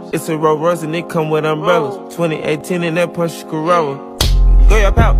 It's a Rolls Royce and it come with umbrellas. 2018 in that Porsche Corolla. Go your pal.